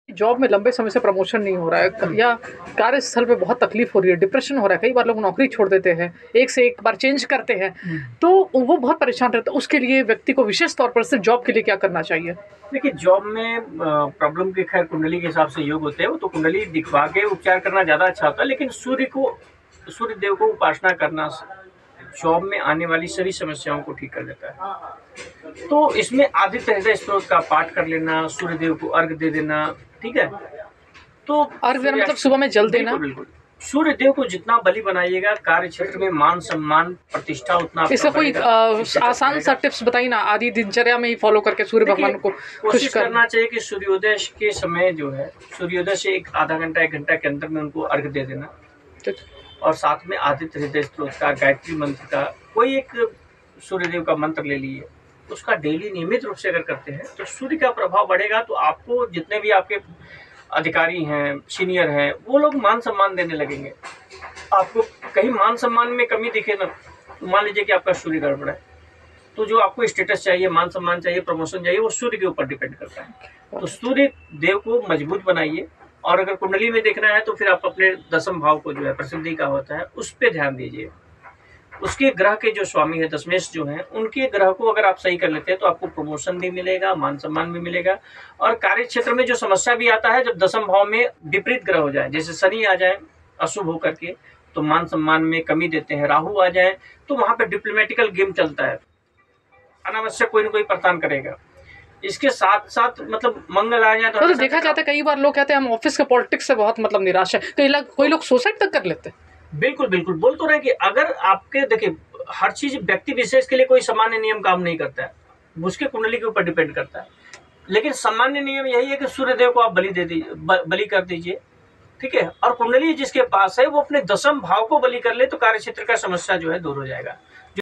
Job में लंबे समय से प्रमोशन नहीं हो रहा है या कार्यस्थल पे बहुत तकलीफ हो रही है, डिप्रेशन हो रहा है, कई बार लोग नौकरी छोड़ देते हैं, एक से एक बार चेंज करते हैं, तो वो बहुत परेशान रहता है। उसके लिए व्यक्ति को विशेष तौर पर सिर्फ जॉब के लिए क्या करना चाहिए? देखिए, जॉब में प्रॉब्लम के खैर कुंडली के हिसाब से योग होते हैं, वो तो कुंडली दिखवा के उपचार करना ज़्यादा अच्छा होता है, लेकिन सूर्य देव को उपासना करना जॉब में आने वाली सभी समस्याओं को ठीक कर देता है। तो इसमें आदित्य हृदय स्तोत्र का पाठ कर लेना, सूर्य देव को अर्घ दे देना, ठीक है। तो अर्घ देना मतलब सुबह में जल देना? बिल्कुल। सूर्य देव को जितना बलि बनाइएगा, कार्य क्षेत्र में मान सम्मान प्रतिष्ठा उतना इसका कोई आसान सा टिप्स बताइए ना, आदि दिनचर्या में ही फॉलो करके सूर्य भगवान को खुश करना चाहिए कि सूर्योदय के समय जो है, सूर्योदय से एक आधा घंटा 1 घंटा के अंदर में उनको अर्घ दे देना, और साथ में आदित्य हृदय स्तोत्र का, गायत्री मंत्र का, कोई एक सूर्यदेव का मंत्र ले लीजिए, उसका डेली नियमित रूप से अगर करते हैं तो सूर्य का प्रभाव बढ़ेगा। तो आपको जितने भी आपके अधिकारी हैं, सीनियर हैं, वो लोग मान सम्मान देने लगेंगे। आपको कहीं मान सम्मान में कमी दिखे ना, तो मान लीजिए कि आपका सूर्य गड़बड़ है, तो जो आपको स्टेटस चाहिए, मान सम्मान चाहिए, प्रमोशन चाहिए, वो सूर्य के ऊपर डिपेंड करता है। तो सूर्य देव को मजबूत बनाइए, और अगर कुंडली में देखना है तो फिर आप अपने दसम भाव को जो है प्रसिद्धि का होता है, उस पर ध्यान दीजिए। उसके ग्रह के जो स्वामी है दशमेश जो हैं, उनके ग्रह को अगर आप सही कर लेते हैं तो आपको प्रमोशन भी मिलेगा, मान सम्मान भी मिलेगा। और कार्य क्षेत्र में जो समस्या भी आता है, जब दसम भाव में विपरीत ग्रह हो जाए, जैसे शनि आ जाए अशुभ होकर के, तो मान सम्मान में कमी देते हैं। राहु आ जाए तो वहां पे डिप्लोमेटिकल गेम चलता है, अनावश्यक कोई ना कोई परेशान करेगा। इसके साथ साथ मतलब मंगल आ जाए तो देखा जाता है, कई बार लोग कहते हैं हम ऑफिस के पॉलिटिक्स से बहुत मतलब निराश है, कोई लोग सुसाइड तक कर लेते हैं। बिल्कुल बिल्कुल, बोल तो रहे कि अगर आपके देखिए, हर चीज व्यक्ति विशेष के लिए कोई सामान्य नियम काम नहीं करता है, उसके कुंडली के ऊपर डिपेंड करता है। लेकिन सामान्य नियम यही है कि सूर्यदेव को आप बलि कर दीजिए, ठीक है। और कुंडली जिसके पास है वो अपने दसम भाव को बलि कर ले, तो कार्य क्षेत्र का समस्या जो है दूर हो जाएगा।